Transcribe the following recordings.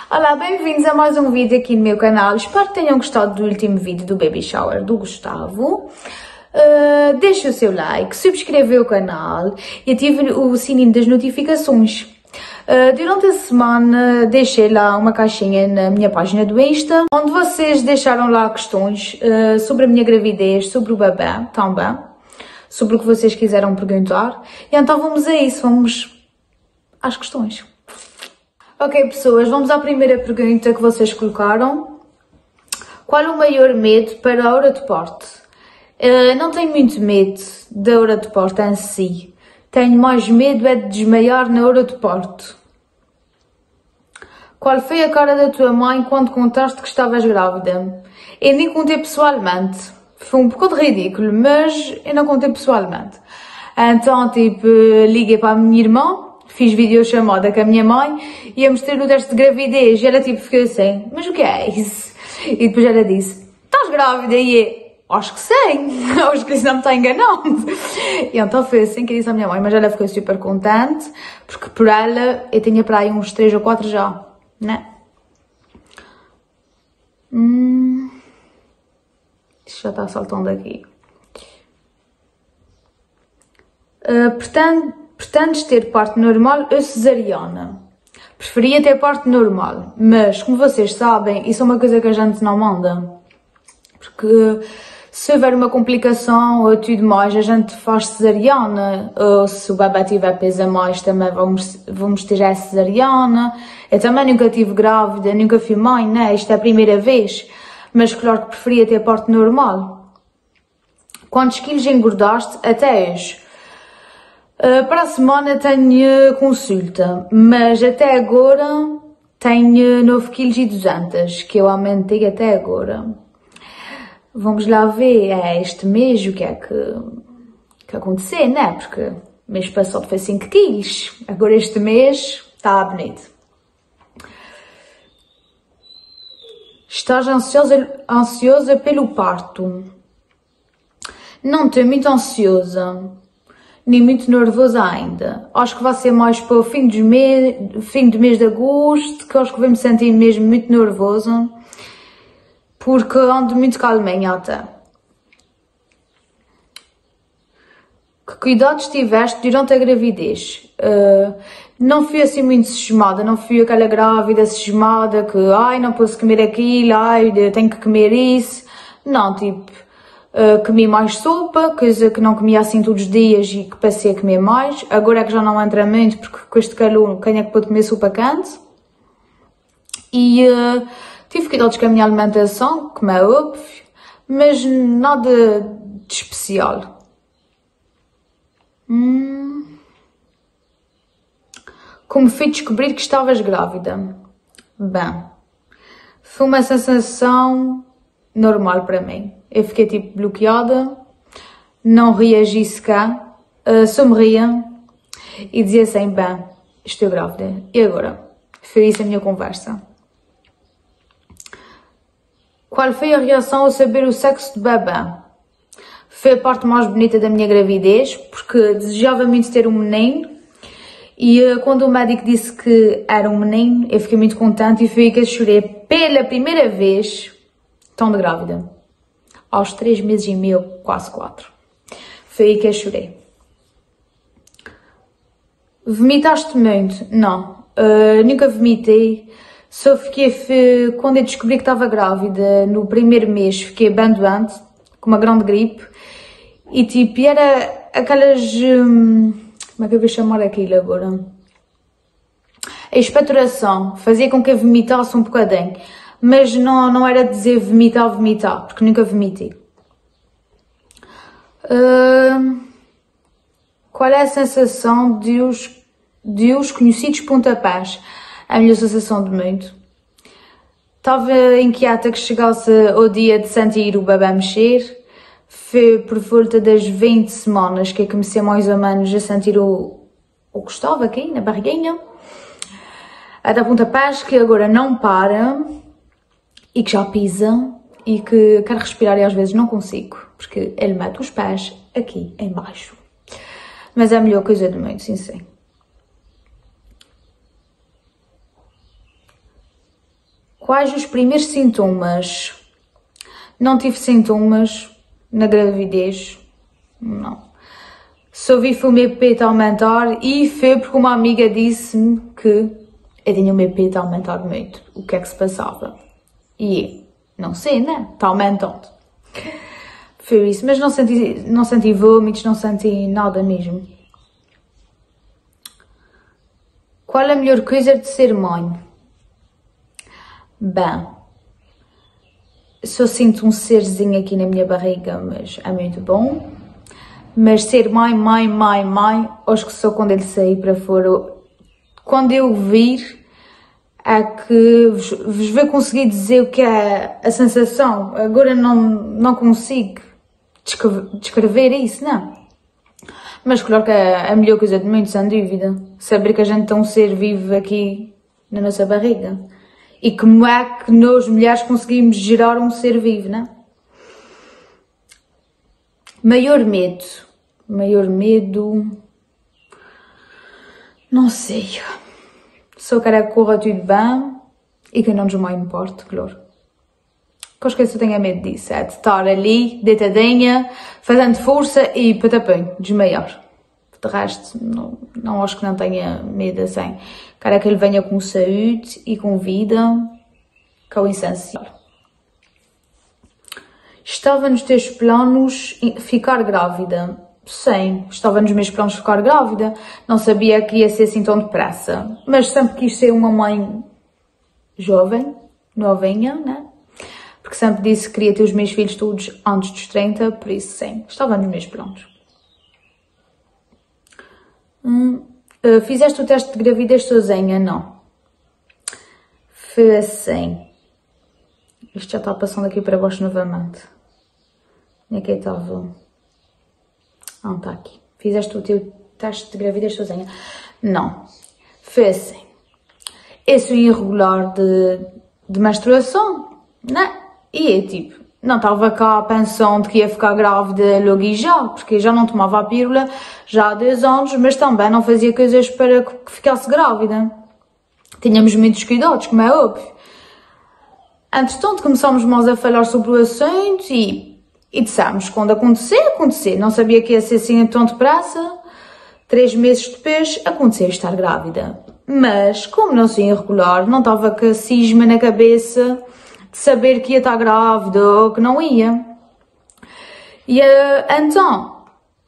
Olá, bem-vindos a mais um vídeo aqui no meu canal. Espero que tenham gostado do último vídeo do Baby Shower do Gustavo. Deixe o seu like, subscreva o canal e ative o sininho das notificações. Durante a semana deixei lá uma caixinha na minha página do Insta, onde vocês deixaram lá questões sobre a minha gravidez, sobre o bebê também, sobre o que vocês quiseram perguntar. E então vamos a isso, vamos às questões. Ok, pessoas, vamos à primeira pergunta que vocês colocaram. Qual o maior medo para a hora de parto? Não tenho muito medo da hora de parto em si. Tenho mais medo é de desmaiar na hora de parto. Qual foi a cara da tua mãe quando contaste que estavas grávida? Eu nem contei pessoalmente. Foi um bocado ridículo, mas eu não contei pessoalmente. Então, tipo, liguei para a minha irmã, fiz videochamada com a minha mãe e ia mostrar o teste de gravidez. E ela tipo ficou assim, mas o que é isso? E depois ela disse, estás grávida? E eu, acho que sim, acho que isso não me está enganando. E então foi assim que eu disse à minha mãe, mas ela ficou super contente, porque por ela eu tinha para aí uns 3 ou 4 já, né? Isto já está saltando aqui. Pretendes ter parto normal ou cesariana? Preferia ter parto normal, mas como vocês sabem, isso é uma coisa que a gente não manda. Porque se houver uma complicação ou tudo mais, a gente faz cesariana. Ou se o bebê tiver peso a mais, também vamos ter a cesariana. Eu também nunca estive grávida, nunca fui mãe, né? Isto é a primeira vez. Mas claro que preferia ter parto normal. Quantos quilos engordaste até hoje? Para a semana tenho consulta, mas até agora tenho 9,2 kg, que eu aumentei até agora. Vamos lá ver este mês o que é que aconteceu, né? Porque o mês passado foi 5 kg, agora este mês está bonito. Estás ansiosa pelo parto? Não estou muito ansiosa, nem muito nervosa ainda. Acho que vai ser mais para o fim do mês de agosto, que acho que vou me sentir mesmo muito nervosa, porque ando muito calminha até. Que cuidados tiveste durante a gravidez? Não fui assim muito cismada, não fui aquela grávida cismada que, ai, não posso comer aquilo, ai, tenho que comer isso. Não, tipo, comi mais sopa, coisa que não comia assim todos os dias e que passei a comer mais. Agora é que já não entra muito, porque com este calor, quem é que pode comer sopa quente? E tive cuidados com a minha alimentação, como é óbvio, mas nada de especial. Como fui descobrir que estavas grávida? Bem, foi uma sensação normal para mim. Eu fiquei tipo bloqueada, não reagi sequer, só me ria e dizia assim, bem, estou grávida. E agora? Foi isso a minha conversa. Qual foi a reação ao saber o sexo do bebê? Foi a parte mais bonita da minha gravidez, porque desejava muito ter um menino. E quando o médico disse que era um menino, eu fiquei muito contente e foi aí que eu chorei pela primeira vez, tão de grávida. Aos 3 meses e meio, quase 4. Foi aí que eu chorei. Vomitaste muito? Não, nunca vomitei. Só fiquei, quando eu descobri que estava grávida, no primeiro mês, fiquei bem doente, com uma grande gripe. E tipo, era aquelas... como é que eu vou chamar aquilo agora? A expectoração fazia com que eu vomitasse um bocadinho. Mas não era dizer vomitar, porque nunca vomitei. Qual é a sensação de os conhecidos pontapés? A minha sensação de muito. Estava inquieta que chegasse o dia de sentir o bebê mexer. Foi por volta das 20 semanas que eu comecei mais ou menos a sentir o que estava aqui, na barriguinha. A dar pontapés que agora não para e que já pisa e que quero respirar e às vezes não consigo, porque ele mete os pés aqui em baixo. Mas é a melhor coisa do mundo, sim, sim. Quais os primeiros sintomas? Não tive sintomas na gravidez, não. Só vi foi o meu peito aumentar e foi porque uma amiga disse-me que eu tinha o meu peito a aumentar muito. O que é que se passava? E não sei, né? Está aumentando. Foi isso, mas não senti vômitos, não senti nada mesmo. Qual a melhor coisa de ser mãe? Bem, só sinto um serzinho aqui na minha barriga, mas é muito bom. Mas ser mãe, acho que só quando ele sair para fora, quando eu vir, é que vos vou conseguir dizer o que é a sensação. Agora não consigo descrever isso, não. Mas claro que é a melhor coisa do mundo, sem dúvida. Saber que a gente tem um ser vivo aqui na nossa barriga. E como é que nós, mulheres, conseguimos gerar um ser vivo, não? Maior medo. Não sei. Só quero que corra tudo bem e que eu não desmaie no parto, claro. Que eu esqueço, eu tenho medo disso. É de estar ali, deitadinha, fazendo força e patapim, desmaiar. De resto, não acho que não tenha medo assim. Quero que ele venha com saúde e com vida, que é o essencial. Estava nos teus planos ficar grávida? Sim, estava nos meus planos ficar grávida. Não sabia que ia ser assim tão depressa. Mas sempre quis ser uma mãe jovem, novinha, né? Porque sempre disse que queria ter os meus filhos todos antes dos 30, por isso sim, estava nos meus planos. Fizeste o teste de gravidez sozinha? Não. Foi assim. Isto já está passando aqui para baixo novamente. Onde é que eu estava? Ah, está aqui. Fizeste o teu teste de gravidez sozinha? Não. Foi assim. Eu sou irregular de menstruação, né? E eu, tipo, não estava cá pensando que ia ficar grávida logo e já, porque eu já não tomava a pílula já há 2 anos, mas também não fazia coisas para que ficasse grávida. Tínhamos muitos cuidados, como é óbvio. Entretanto, começámos mais a falar sobre o assunto e dissemos que quando acontecer. Não sabia que ia ser assim tão depressa. 3 meses depois, aconteceu estar grávida. Mas, como não sou irregular, não estava com a cisma na cabeça de saber que ia estar grávida ou que não ia. E então,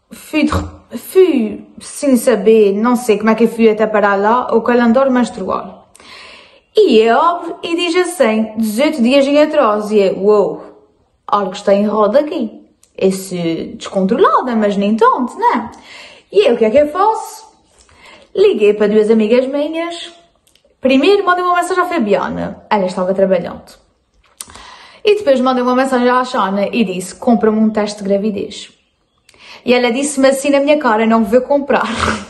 fui sem saber, não sei como é que eu fui até parar lá, o calendário menstrual. E eu abro e diz assim, 18 dias em atraso. E eu, uou, algo está errado aqui. Eu sou descontrolada, mas nem tanto, né? E eu, o que é que eu faço? Liguei para 2 amigas minhas. Primeiro mandei uma mensagem à Fabiana, ela estava trabalhando. E depois mandei uma mensagem à Xana e disse, compra-me um teste de gravidez. E ela disse-me assim na minha cara, não vou comprar.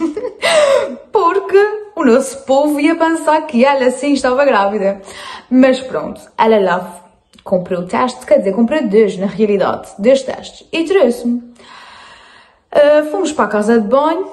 Porque o nosso povo ia pensar que ela sim estava grávida. Mas pronto, ela lá comprou o teste, quer dizer, comprou 2 na realidade, 2 testes. E trouxe-me. Fomos para a casa de banho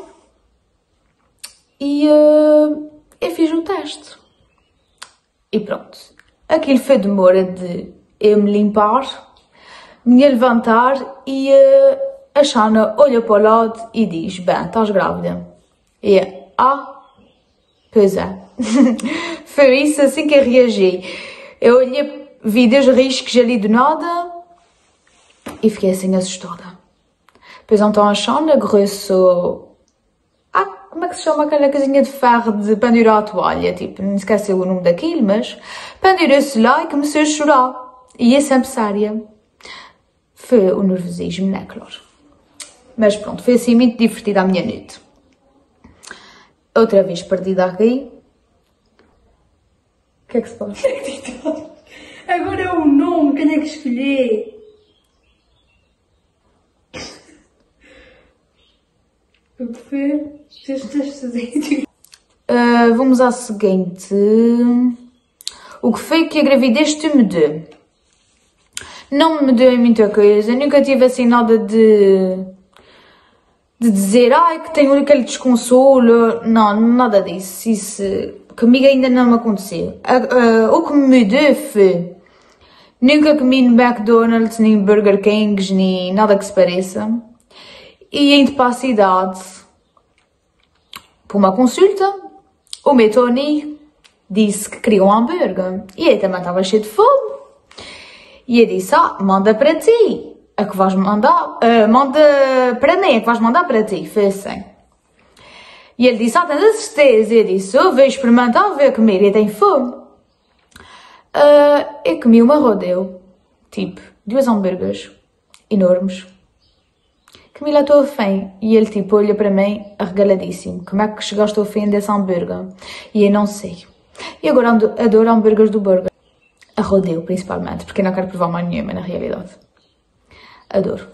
e eu fiz o teste. E pronto, aquilo foi demora de eu me limpar, me levantar e a Xana olha para o lado e diz, bem, estás grávida. E eu, pois é. Foi isso assim que eu reagi. Eu olhei, vi 2 riscos ali do nada e fiquei assim assustada. Depois então a Xana agarrou-se, como é que se chama aquela casinha de ferro de pendurar a toalha? Tipo, não esqueci o nome daquilo, mas pendurou-se lá e começou a chorar. E é sempre séria. Foi o nervosismo, né, claro. Mas pronto, foi assim muito divertida a minha noite. Outra vez perdida aqui. O que é que se passa? Agora é o nome, quem é que escolher? O que foi? Vamos à seguinte. O que foi que a gravidez te me deu? Não me deu muita coisa, nunca tive assim nada de dizer, que tenho aquele desconsolo, não, nada disso. Isso comigo ainda não me aconteceu. O que me mudou foi, nunca comi no McDonald's, nem Burger Kings, nem nada que se pareça. E indo para a cidade, para uma consulta, o meu Tony disse que queria um hambúrguer. E eu também estava cheio de fome. E eu disse, manda para ti. A que vais mandar, manda para mim, a que vais mandar para ti. Foi assim. E ele disse, tens a certeza? E eu disse, eu vou experimentar, vou comer, e tenho fome. Eu comi uma rodeo, tipo, 2 hambúrgueres enormes. Comi lá estou a fim. E ele tipo olha para mim arregaladíssimo. Como é que chegaste ao fim desse hambúrguer? E eu não sei. E agora adoro hambúrgueres do burger. A rodeo principalmente, porque eu não quero provar mais nenhuma na realidade. Adoro.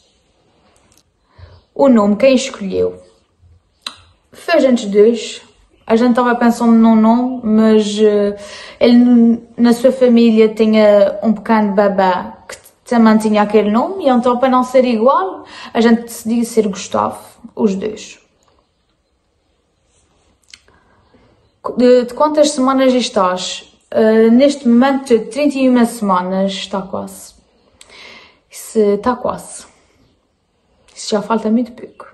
O nome, quem escolheu? Foi a gente dois. A gente estava pensando num nome, mas ele na sua família tinha um pequeno bebê que também tinha aquele nome, e então para não ser igual, a gente decidiu ser Gustavo, os dois. De quantas semanas estás? Neste momento, 31 semanas, está quase. Isso está quase. Isso já falta muito pouco.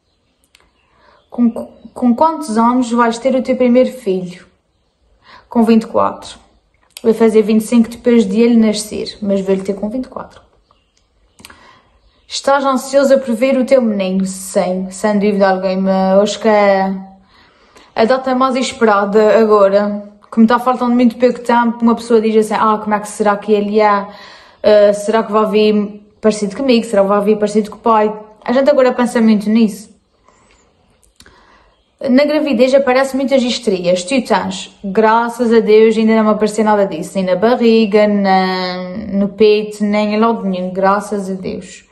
Com quantos anos vais ter o teu primeiro filho? Com 24. Vou fazer 25 depois de ele nascer, mas vou-lhe ter com 24. Estás ansiosa por ver o teu menino? Sim, sem dúvida alguma. Acho que é a data mais esperada agora. Como está faltando muito pouco tempo, uma pessoa diz assim, como é que será que ele é? Será que vai vir parecido comigo? Será que vai vir parecido com o pai? A gente agora pensa muito nisso. Na gravidez aparecem muitas estrias. Tu tens, graças a Deus, ainda não me apareceu nada disso. Nem na barriga, nem no peito, nem em lado nenhum. Graças a Deus.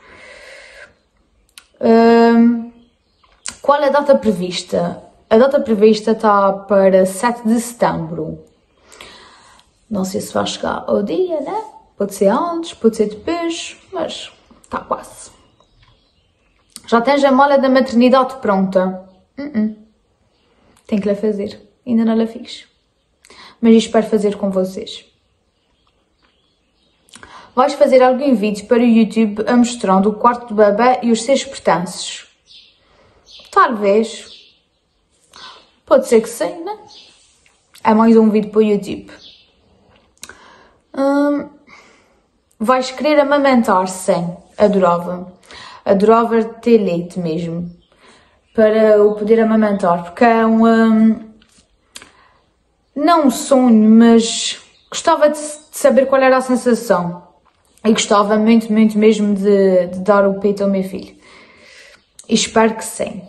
Qual é a data prevista? A data prevista está para 7 de setembro. Não sei se vai chegar ao dia, né? Pode ser antes, pode ser depois, mas está quase. Já tens a mala da maternidade pronta? Tenho que lá fazer. Ainda não la fiz. Mas espero fazer com vocês. Vais fazer algum vídeo para o YouTube a mostrando o quarto do bebê e os seus pertences? Talvez. Pode ser que sim, né? É mais um vídeo para o YouTube. Vais querer amamentar? Sim. Adorava. Adorava ter leite mesmo. Para o poder amamentar. Porque é não um sonho, mas gostava de saber qual era a sensação. E gostava muito, muito mesmo de dar o peito ao meu filho. E espero que sim.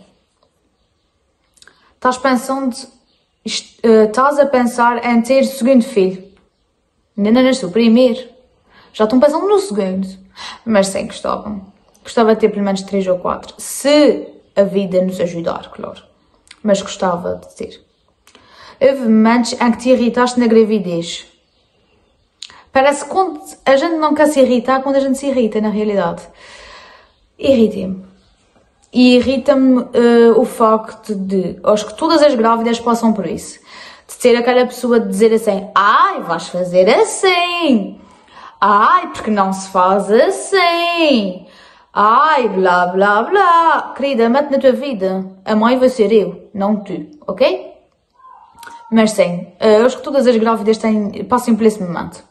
Estás a pensar em ter segundo filho? Ainda não nasceu o primeiro. Já estão pensando no segundo. Mas sim, gostava. Gostava de ter pelo menos 3 ou 4. Se a vida nos ajudar, claro. Mas gostava de ter. Houve momentos em que te irritaste na gravidez. Parece que quando a gente não quer se irritar, quando a gente se irrita, na realidade. Irrita-me. E irrita-me o facto de, acho que todas as grávidas passam por isso, de ter aquela pessoa de dizer assim, vais fazer assim, porque não se faz assim, blá blá blá. Querida, mete na tua vida, a mãe vai ser eu, não tu, ok? Mas sim, acho que todas as grávidas passam por esse momento.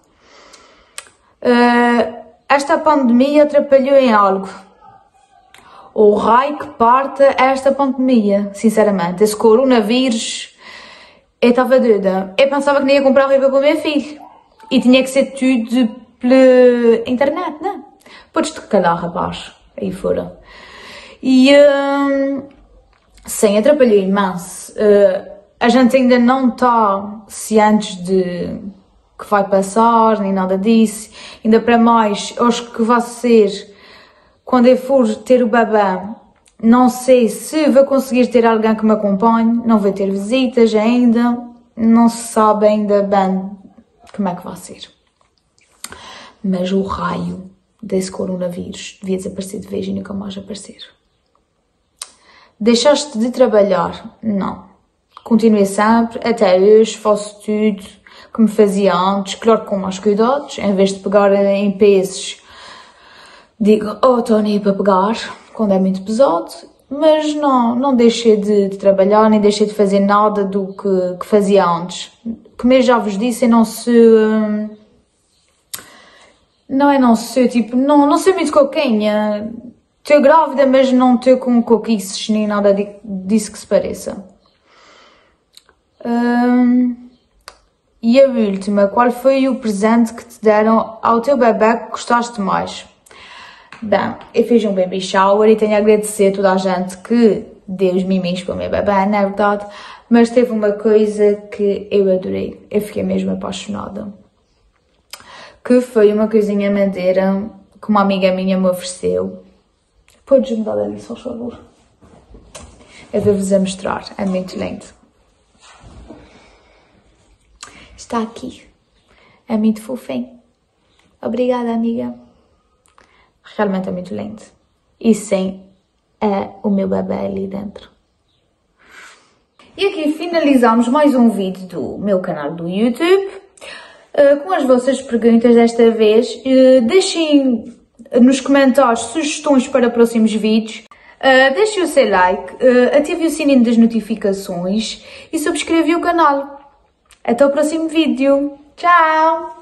Esta pandemia atrapalhou em algo? O raio que parte esta pandemia, sinceramente. Esse coronavírus, eu estava doida. Eu pensava que nem ia comprar roupa para o meu filho. E tinha que ser tudo pela internet, não? Podes-te calar, rapaz, aí fora. E, sim, atrapalhou imenso. A gente ainda não está cientes de que vai passar, nem nada disso. Ainda para mais, acho que vai ser... Quando eu for ter o bebê, não sei se vou conseguir ter alguém que me acompanhe, não vou ter visitas ainda, não se sabe ainda bem como é que vai ser. Mas o raio desse coronavírus devia desaparecer de vez e nunca mais aparecer. Deixaste de trabalhar? Não. continuei sempre, até hoje faço tudo que me fazia antes, claro com mais cuidados, em vez de pegar em pesos, digo, estou nem para pegar, quando é muito pesado, mas não deixei de trabalhar, nem deixei de fazer nada do que fazia antes. Como eu já vos disse, eu não sou, não sei muito coquinha. Estou grávida, mas não estou com coquices nem nada disso que se pareça. E a última, qual foi o presente que te deram ao teu bebê que gostaste mais? Bem, eu fiz um baby shower e tenho a agradecer a toda a gente que deu os miminhos para o meu bebê, não é verdade? Mas teve uma coisa que eu adorei, eu fiquei mesmo apaixonada. Que foi uma coisinha madeira que uma amiga minha me ofereceu. Podes-me dar ali, só por favor? Eu devo-vos a mostrar, é muito lindo. Está aqui, é muito fofinho. Obrigada, amiga. Realmente é muito lindo. E sim, é o meu bebê ali dentro. E aqui finalizamos mais um vídeo do meu canal do YouTube. Com as vossas perguntas desta vez. Deixem nos comentários sugestões para próximos vídeos. Deixem o seu like, ativem o sininho das notificações e subscrevam o canal. Até o próximo vídeo. Tchau!